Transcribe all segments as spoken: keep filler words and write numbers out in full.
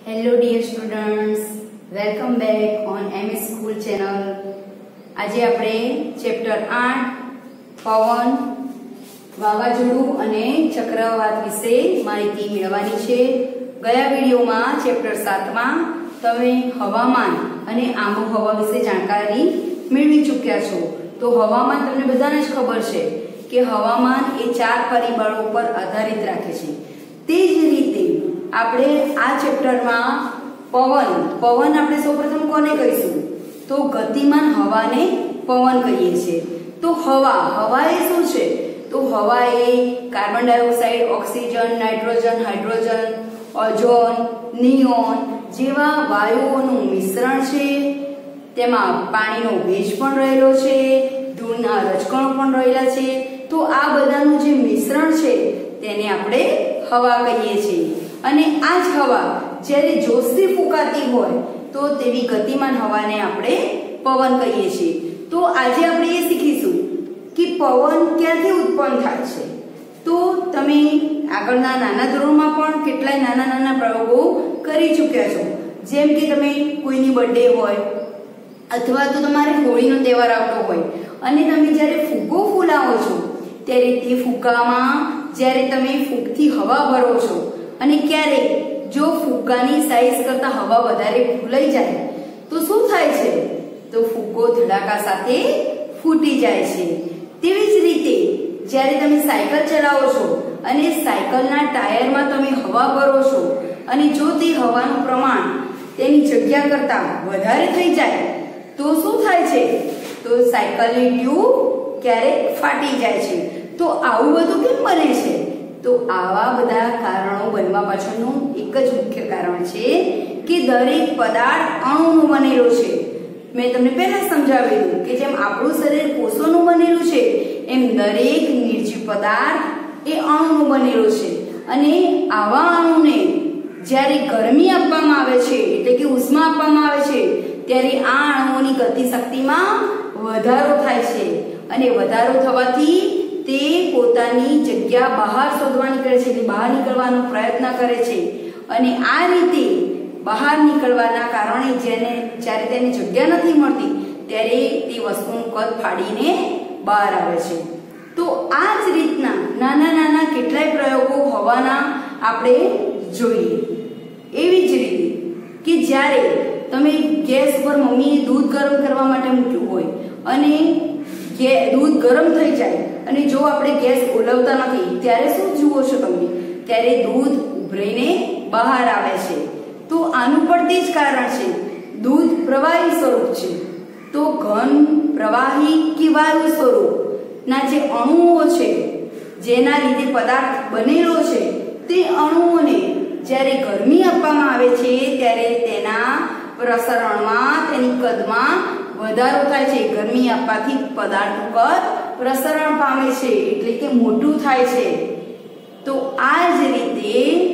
Hello dear students, welcome back on M S School channel. આજે આપણે chapter આઠ પવન વાવાઝોડું અને ચક્રવાત વિશે માહિતી મેળવવાની છે. ગયા વિડિયોમાં ચેપ્ટર સાત માં તમે હવામાન અને આબોહવા વિશે જાણકારી મેળવી ચૂક્યા છો. તો હવામાન તમને બધાને જ ખબર છે કે હવામાન એ ચાર પરિબળો પર આધારિત રાખે છે. તે જ રીતે આપણે આ ચેપ્ટરમાં પવન પવન આપણે સૌપ્રથમ કોને કહીશું તો ગતિમાન હવાને પવન કહીએ છીએ. તો હવા હવા એ શું છે તો હવા એ carbon dioxide, oxygen, nitrogen, hydrogen, ozone, neon જેવા વાયુઓનું મિશ્રણ છે. તેમાં પાણીનો ભેજ પણ રહેલો છે, ધૂળના રજકણો પણ રહેલા છે. તો આ બધાનું જે મિશ્રણ છે તેને આપણે હવા કહીએ છીએ. અને આ જ હવા જ્યારે જોશથી ફૂંકાતી હોય તો તેવી ગતિમાન હવાને આપણે પવન કહીએ છીએ. તો આજે આપણે એ શીખીશું કે પવન ક્યાંથી ઉત્પન્ન થાય છે. તો તમે આગળના નાના ધોરણમાં પણ કેટલાય નાના નાના પ્રયોગો કરી ચૂક્યા છો. જેમ કે તમે કોઈની બર્થડે હોય અથવા તો તમારે હોળીનો તહેવાર આવતો હોય અને તમે જ્યારે ફુગ્ગો ફૂલાવો છો ત્યારે તે ફુગ્ગામાં જ્યારે તમે ફૂગથી હવા ભરો છો અને ક્યારેક જો ફુગ્ગાની સાઈઝ કરતા હવા વધારે ફૂલાઈ જાય તો શું થાય છે તો ફુગ્ગો ધડાકા સાથે ફૂટી જાય છે. તેવી જ રીતે જ્યારે તમે સાયકલ ચલાવો છો અને સાયકલના ટાયરમાં તમે હવા ભરો છો અને જો તે હવાનું પ્રમાણ તેની જગ્યા કરતા વધારે થઈ જાય તો શું થાય છે તો સાયકલની ટ્યુબ ક્યારેક ફાટી જાય છે. તો આવું બધું કેમ બને છે તો આવા બધા કારણો બનવા પાછળનું એક જ મુખ્ય કારણ છે કે દરેક પદાર્થ અણુનું બનેલો છે. મેં તમને પહેલા સમજાવેલું કે જેમ આપણું શરીર કોષોનું બનેલું છે એમ દરેક નિર્જીવ પદાર્થ એ અણુનું બનેલું છે. અને આવા અણુને જ્યારે ગરમી આપવામાં આવે છે એટલે કે ઉષ્મા આપવામાં આવે છે ત્યારે આ અણુઓની ગતિશક્તિમાં વધારો થાય છે અને વધારો થવાથી તે પોતાની જગ્યા બહાર શોધવા નીકળે છે, બહાર નીકળવાનો પ્રયત્ન કરે છે. અને આ રીતે બહાર નીકળવાના કારણે જેને જ્યારે તેને જગ્યા નથી મળતી ત્યારે તે વસ્તુનું કદ ફાડીને બહાર આવે છે. તો આ જ રીતના નાના નાના કેટલાય પ્રયોગો હવાના આપણે જોઈએ. એવી જ રીતે કે જ્યારે તમે ગેસ પર મમ્મીએ દૂધ ગરમ કરવા માટે મૂક્યું હોય અને દૂધ ગરમ થઈ જાય અને જો આપણે ગેસ ઓલવતા નથી ત્યારે શું જુઓ છો તમે ત્યારે દૂધ ઉભરીને બહાર આવે છે. તો આનું પણ તે જ કારણ છે. દૂધ પ્રવાહી સ્વરૂપ છે. તો ઘન, પ્રવાહી કે વાયુ સ્વરૂપના જે અણુઓ છે જેના લીધે પદાર્થ બનેલો છે તે અણુઓને જ્યારે ગરમી આપવામાં આવે છે ત્યારે તેના પ્રસરણમાં તેની કદમાં વધારો થાય છે. ગરમી આપવાથી પદાર્થનું કદ પ્રસરણ પામે છે એટલે કે મોટું થાય છે. તો આ જ રીતે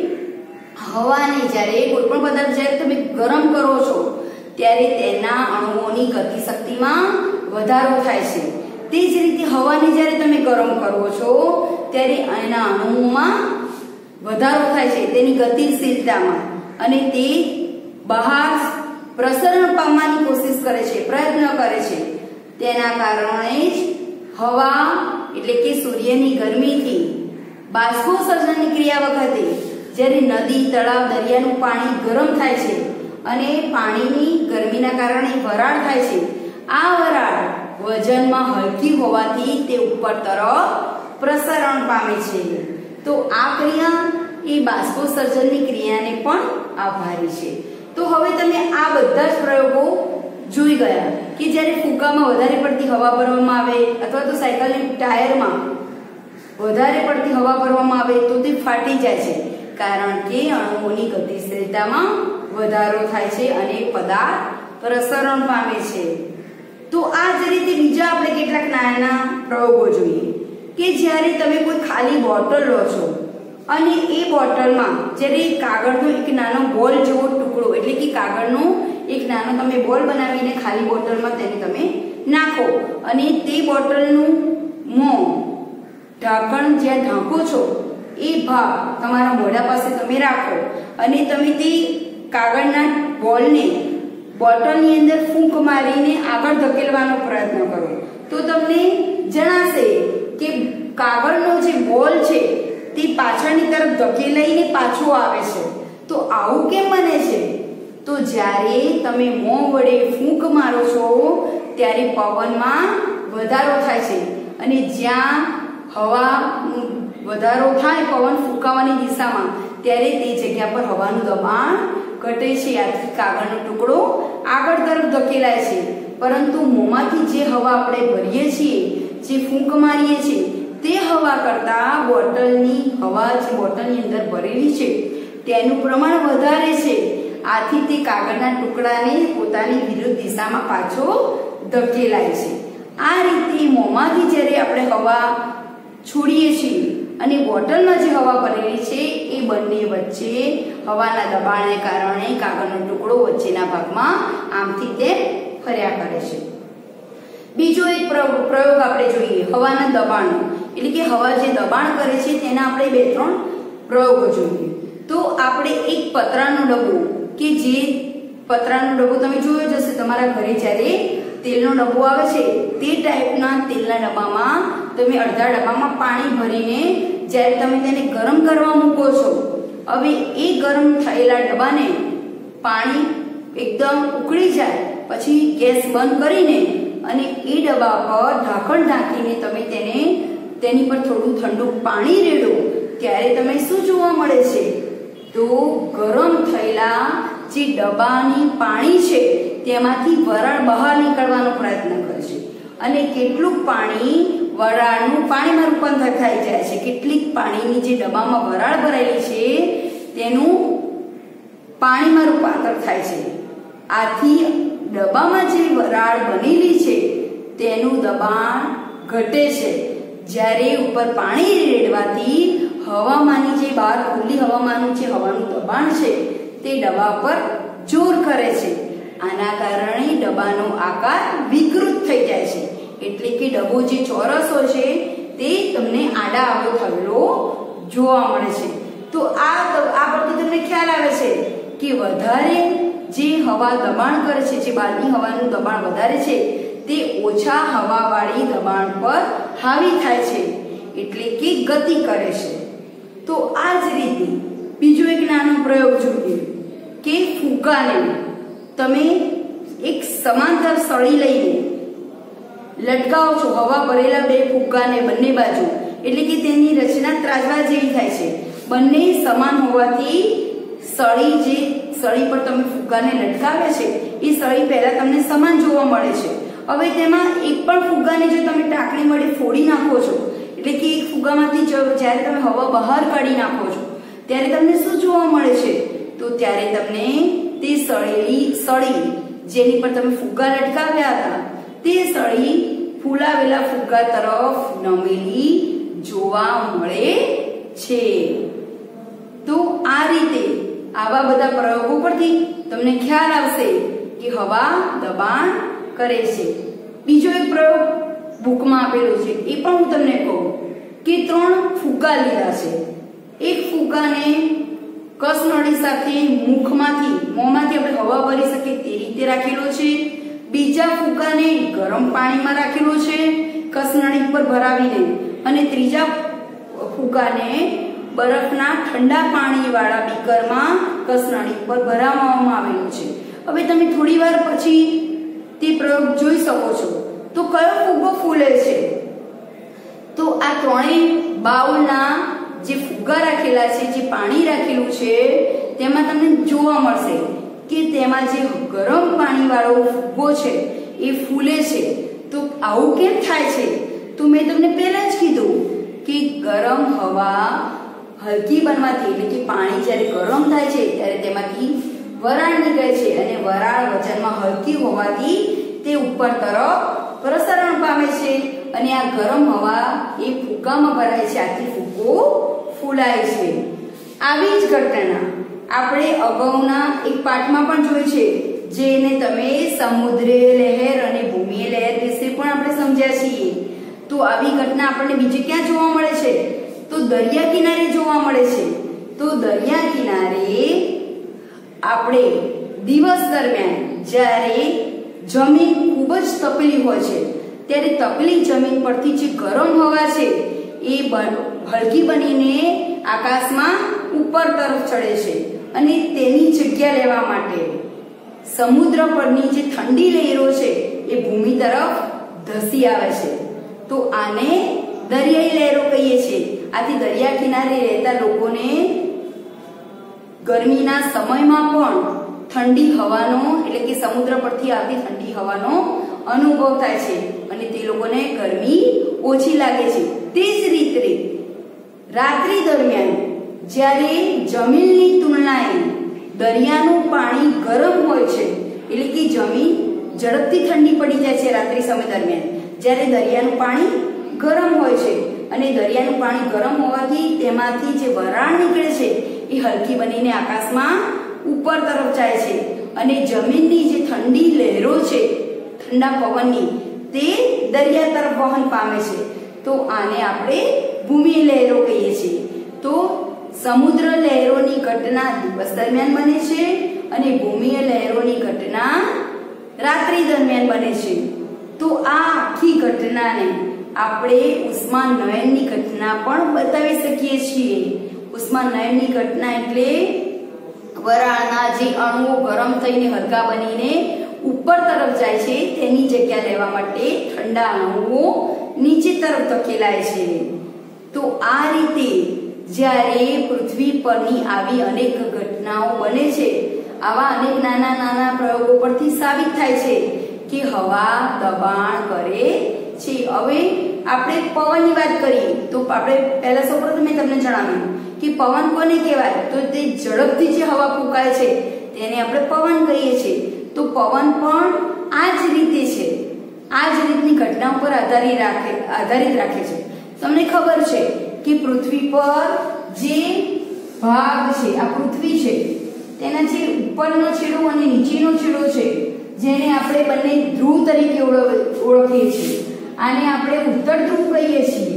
હવાને જ્યારે કોઈ પણ પદાર્થ જ્યારે તમે ગરમ કરો છો ત્યારે તેના અણુઓની ગતિશક્તિમાં વધારો થાય છે. તે જ રીતે હવાને જ્યારે તમે ગરમ કરો છો ત્યારે એના અણુઓમાં વધારો થાય છે તેની ગતિશીલતામાં અને તે બહાર પ્રસરણ પામવાની કોશિશ કરે છે, પ્રયત્ન કરે છે. તેના કારણે જ હવા એટલે કે સૂર્યની ગરમીથી બાષ્પોત્સર્જનની ક્રિયા વખતે જ્યારે નદી, તળાવ, દરિયાનું પાણી ગરમ થાય છે અને પાણીની ગરમીના કારણે વરાળ થાય છે. આ વરાળ વજનમાં હલકી હોવાથી તે ઉપર તરફ પ્રસરણ પામે છે. તો આ ક્રિયા એ બાષ્પોત્સર્જનની ક્રિયાને પણ આભારી છે. તો હવે તમે આ બધા જ પ્રયોગો જોઈ ગયા કે જ્યારે ફુગ્ગામાં વધારે પડતી હવા ભરવામાં આવે અથવા તો સાયકલની ટાયરમાં વધારે પડતી હવા ભરવામાં આવે તો તે ફાટી જાય છે કારણ કે અણુઓની ગતિશીલતામાં વધારો થાય છે અને પદાર્થ પ્રસરણ પામે છે. તો આ જ રીતે બીજા આપણે કેટલાક નાના પ્રયોગો જોઈએ કે જ્યારે તમે કોઈ ખાલી બોટલ લો છો અને એ બોટલમાં જ્યારે કાગળનો એક નાનો બોલ જેવો ટુકડો એટલે કે કાગળનો એક નાનો તમે બોલ બનાવીને ખાલી બોટલમાં તેને તમે નાખો અને તે બોટલનું મોં ઢાંકણ જ્યાં ઢાંકો છો એ ભાગ તમારા મોઢા પાસે તમે રાખો અને તમે તે કાગળના બોલને બોટલની અંદર ફૂંક મારીને આગળ ધકેલવાનો પ્રયત્ન કરો તો તમને જણાશે કે કાગળનો જે બોલ છે તે પાછળની તરફ ધકેલાઈને પાછો આવે છે. તો આવું કેમ બને છે? તો જ્યારે તમે મોં વડે ફૂંક મારો છો ત્યારે પવનમાં વધારો થાય છે અને જ્યાં હવાનો વધારો થાય પવન ફૂંકાવાની દિશામાં ત્યારે તે જગ્યા પર હવાનું દબાણ ઘટે છે. આથી કાગળનો ટુકડો આગળ તરફ ધકેલાય છે. પરંતુ મોંમાંથી જે હવા આપણે ભરીએ છીએ, જે ફૂંક મારીએ છીએ, તે હવા કરતા બોટલની હવા જે બોટલની અંદર ભરેલી છે તેનું પ્રમાણ વધારે છે. આથી તે કાગળના ટુકડાને પોતાની વિરુદ્ધ દિશામાં પાછો ધકેલાય છે. આ રીતે મોંમાંથી જ્યારે આપણે હવા છોડીએ છીએ અને બોટલમાં જે હવા ભરેલી છે એ બંને વચ્ચે હવાના દબાણને કારણે કાગળનો ટુકડો વચ્ચેના ભાગમાં આમથી તેમ ફર્યા કરે છે. બીજો એક પ્રયોગ આપણે જોઈએ હવાના દબાણનો, એટલે કે હવા જે દબાણ કરે છે તેના આપણે બે ત્રણ પ્રયોગો જોઈએ. તો આપણે એક પતરાનો ડબ્બો, કે જે પતરાનો ડબ્બો તમે જોયો જ હશે તમારા ઘરે જ્યારે તેલનો ડબ્બો આવે છે તે ટાઈપના તેલના ડબ્બામાં તમે અડધા ડબ્બામાં પાણી ભરીને જ્યારે તમે તેને ગરમ કરવા મૂકો છો, હવે એ ગરમ થયેલા ડબ્બાને પાણી એકદમ ઉકળી જાય પછી ગેસ બંધ કરીને અને એ ડબ્બા પર ઢાંકણ ઢાંકીને તમે તેને તેની પર થોડું ઠંડુ પાણી રેડો ત્યારે તમે શું જોવા મળે છે? તો ગરમ થયેલા જે ડબ્બાની પાણી છે તેમાંથી વરાળ બહાર નીકળવાનો પ્રયત્ન કરે છે અને કેટલુંક પાણી વરાળનું પાણીમાં રૂપાંતર થઈ જાય છે. કેટલીક પાણીની જે ડબ્બામાં વરાળ ભરાયેલી છે તેનું પાણીમાં રૂપાંતર થાય છે. આથી ડબ્બામાં જે વરાળ બનેલી છે તેનું દબાણ ઘટે છે. જ્યારે ઉપર પાણી રેડવાથી હવામાંની જે બહાર ખુલ્લી હવામાંનું જે હવાનું દબાણ છે તે ડબ્બા પર જોર કરે છે. આના કારણે ડબ્બાનો આકાર વિકૃત થઈ જાય છે, એટલે કે ડબ્બો જે ચોરસ હોય છે તે તમને આડા આડો થયેલો જોવા મળે છે. તો આ આ પરથી તમને ખ્યાલ આવે છે કે વધારે જે હવા દબાણ કરે છે, જે બહારની હવાનું દબાણ વધારે છે તે ઓછા હવાવાળી દબાણ પર હાવી થાય છે, એટલે કે ગતિ કરે છે. તો આ જ રીતે બીજો એક નાનો પ્રયોગ જોઈએ કે ફુગ્ગાને તમે એક સમાંતર સળી લઈને લટકાવો છો, હવા ભરેલા બે ફુગ્ગાને બંને બાજુ, એટલે કે તેની રચના ત્રાજવા જેવી થાય છે. બંને સમાન હોવાથી સળી જે સળી પર તમે ફુગ્ગાને લટકાવ્યા છે એ સળી પહેલા તમને સમાન જોવા મળે છે. હવે તેમાં એક પણ ફુગ્ગાને જો તમે ટાંકણી વડે ફોડી નાખો છો, એટલે કે એક ફુગ્ગામાંથી જ્યારે તમે હવા બહાર કાઢી નાખો છો ત્યારે તમને શું જોવા મળે છે? તો ત્યારે તમને તે સળેલી સળી જેની પર તમે ફુગ્ગા લટકાવ્યા હતા તે સળી ફૂલાવેલા ફુગ્ગા તરફ નમેલી જોવા મળે છે. તો આ રીતે આવા બધા પ્રયોગો પરથી તમને ખ્યાલ આવશે કે હવા દબાણ કરે છે. બીજો એક પ્રયોગ બુકમાં આપેલો છે, એ પણ હું તમને કહું કે ત્રણ ફુગ્ગા લીધા છે. એક ફુગ્ગાને કસનળી સાથે મુખમાંથી મોંમાંથી આપણે હવા ભરી શકીએ તે રીતે રાખેલો છે. બીજા ફુગ્ગાને ગરમ પાણીમાં રાખેલો છે કસનળી પર ભરાવીને, અને ત્રીજા ફુગ્ગાને બરફના ઠંડા પાણીવાળા બીકરમાં કસનળી પર ભરાવવામાં આવેલું છે. હવે તમે થોડી વાર પછી તે પ્રયોગ જોઈ શકો છો. તો કયો ફુગ્ગો ફૂલે છે? તો આ ત્રણેય બાઉલના જે ફુગ્ગા રાખેલા છે, જે પાણી રાખેલું છે તેમાં તમને જોવા મળશે કે તેમાં જે ગરમ પાણીવાળો ફુગ્ગો છે એ ફૂલે છે. તો આવું કેમ થાય છે? તો મેં તમને પહેલા જ કીધું કે ગરમ હવા હલકી બનવાથી, એટલે કે પાણી જ્યારે ગરમ થાય છે ત્યારે તેમાંથી વરાળ નીકળે છે અને વરાળ વજનમાં હલકી હોવાથી તે ઉપર તરફ પ્રસરણ પામે છે અને આ ગરમ હવા એ ફુગ્ગામાં ભરાય છે, આથી ફુગ્ગો ફૂલાય છે. આવી જ ઘટના આપણે અગાઉના એક પાઠમાં પણ જોઈ છે, જેને તમે સમુદ્રીય લહેર અને ભૂમિય લહેર વિશે પણ આપણે સમજ્યા છીએ. તો આવી ઘટના આપણને બીજે ક્યાં જોવા મળે છે? તો દરિયા કિનારે જોવા મળે છે. તો દરિયા કિનારે આપણે દિવસ દરમિયાન જ્યારે જમીન ખૂબ જ તપેલી હોય છે ત્યારે તપેલી જમીન પરથી જે ગરમ હવા છે એ હલકી બનીને આકાશમાં ઉપર તરફ ચડે છે અને તેની જગ્યા લેવા માટે સમુદ્ર પરની જે ઠંડી લહેરો છે એ ભૂમિ તરફ ધસી આવે છે. તો આને દરિયાઈ લહેરો કહીએ છીએ. આથી દરિયા કિનારે રહેતા લોકોને ગરમીના સમયમાં પણ ઠંડી હવાનો એટલે કે સમુદ્ર પરથી આવતી ઠંડી હવાનો અનુભવ થાય છે અને તે લોકોને ગરમી ઓછી લાગે છે. તે જ રીતે રાત્રિ દરમિયાન જ્યારે જમીનની તુલનાએ દરિયાનું પાણી ગરમ હોય છે એટલે કે જમીન ઝડપથી ઠંડી પડી જાય છે રાત્રિ સમય દરમિયાન જ્યારે દરિયાનું પાણી ગરમ હોય છે અને દરિયાનું પાણી ગરમ હોવાથી તેમાંથી જે વરાળ નીકળે છે એ હલકી બનીને આકાશમાં ઉપર તરફ જાય છે અને જમીનની જે ઠંડી લહેરો છે ઠંડા પવનની તે દરિયા તરફ વહન પામે છે. તો આને આપણે ભૂમિ લહેરો કહીએ છીએ. તો સમુદ્ર લહેરોની ઘટના દિવસ દરમિયાન બને છે અને ભૂમિય લહેરોની ઘટના રાત્રિ દરમિયાન બને છે. તો આ આખી ઘટનાને આપણે ઉષ્માનયનની ઘટના પણ બતાવી શકીએ છીએ. ઉષ્માનયનની ઘટના એટલે વરાળના જે અણુઓ ગરમ થઈને હલકા બનીને ઉપર તરફ જાય છે તેની જગ્યા લેવા માટે ઠંડા અણુઓ નીચે તરફ ધકેલાય છે. તો આ રીતે જ્યારે પૃથ્વી પરની આવી અનેક ઘટનાઓ બને છે આવા અનેક નાના નાના પ્રયોગો પરથી સાબિત થાય છે કે હવા દબાણ કરે છે. હવે આપણે પવનની વાત કરીએ તો આપણે પહેલા સૌપ્રથમ મેં તમને જણાવ્યું કે પવન કોને કહેવાય તો તે ઝડપથી જે હવા ફૂંકાય છે તેને આપણે પવન કહીએ છીએ. તો પવન પણ આ જ રીતે છે, આ જ રીતની ઘટના પર આધારિત રાખે આધારિત રાખે છે. તમને ખબર છે કે પૃથ્વી પર જે ભાગ છે આ પૃથ્વી છે તેના જે ઉપરનો છેડો અને નીચેનો છેડો છે જેને આપણે બંને ધ્રુવ તરીકે ઓળખીએ છીએ. આને આપણે ઉત્તર ધ્રુવ કહીએ છીએ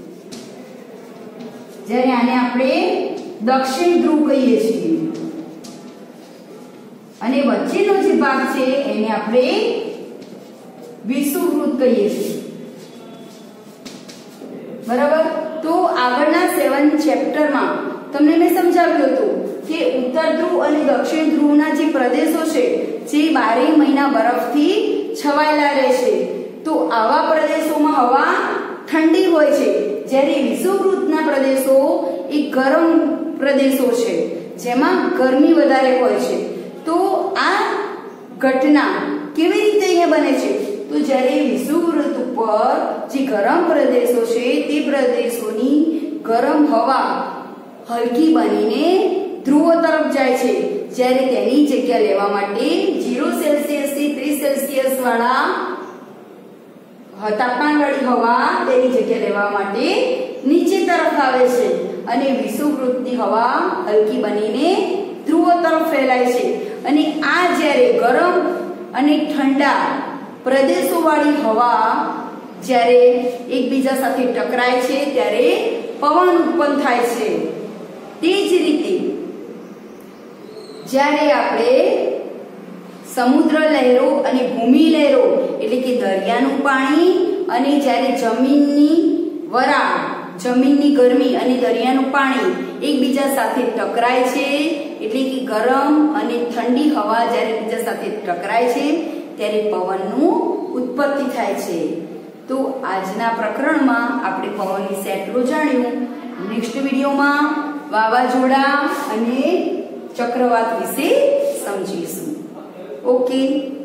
જ્યારે આને આપણે દક્ષિણ ધ્રુવ કહીએ છીએ અને વચ્ચેનો જે ભાગ છે એને આપણે વિષુવવૃત્ત કહીએ છીએ. બરાબર. તો આગળના સેવન ચેપ્ટરમાં તમને મેં સમજાવ્યું હતું કે ઉત્તર ધ્રુવ અને દક્ષિણ ધ્રુવના જે પ્રદેશો છે જે બારે મહિના બરફથી છવાયેલા રહે છે. તો આવા પ્રદેશોમાં હવા ઠંડી હોય છે જ્યારે વિષુવવૃત્તના પ્રદેશો એ ગરમ પ્રદેશો છે જેમાં ગરમી વધારે હોય છે. તો આ ઘટના કેવી રીતે અહીંયા બને છે તો જ્યારે વિષુવવૃત્ત ઉપર જે ગરમ પ્રદેશો છે તે પ્રદેશોની ગરમ હવા હલકી બનીને ધ્રુવો તરફ જાય છે જ્યારે તેની જગ્યા લેવા માટે ઝીરો સેલ્સિયસ થી ત્રીસ સેલ્સિયસ વાળા તાપમાન વાળી હવા તેની જગ્યા લેવા માટે નીચે તરફ આવે છે અને વિષુવવૃત્તની હવા હલકી બનીને ધ્રુવો તરફ ફેલાય છે. અને આ જ્યારે ગરમ અને ઠંડા પ્રદેશો વાળી હવા જ્યારે એકબીજા સાથે ટકરાય છે ત્યારે પવન ઉત્પન્ન થાય છે. તે જ રીતે જ્યારે આપણે સમુદ્ર લહેરો અને ભૂમિ લહેરો એટલે કે દરિયાનું પાણી અને જ્યારે જમીનની વરાળ જમીનની ગરમી અને દરિયાનું પાણી એકબીજા સાથે ટકરાય છે એટલે કે ગરમ અને ઠંડી હવા જ્યારે એકબીજા સાથે ટકરાય છે ત્યારે પવનનું ઉત્પત્તિ થાય છે. તો આજના પ્રકરણમાં આપણે પવન વિશે એટલું જાણ્યું. નેક્સ્ટ વિડીયોમાં વાવાઝોડા અને ચક્રવાત વિશે સમજીશું. ઓકે.